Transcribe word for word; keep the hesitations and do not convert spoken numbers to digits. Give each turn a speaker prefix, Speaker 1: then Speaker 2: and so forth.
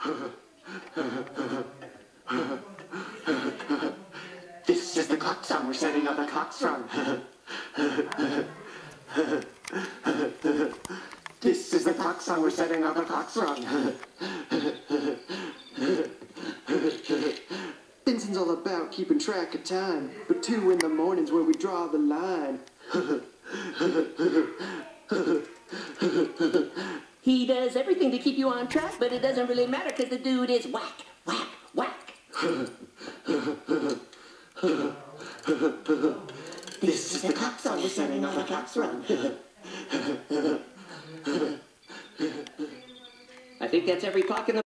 Speaker 1: This is the clock song we're setting all the clocks from. This is the clock song we're setting all the clocks from. Benson's all about keeping track of time, but two in the morning's where we draw the line.
Speaker 2: He does everything to keep you on track, but it doesn't really matter because the dude is whack, whack, whack.
Speaker 1: This is the clock song we're setting all the clocks from.
Speaker 2: I think that's every clock in the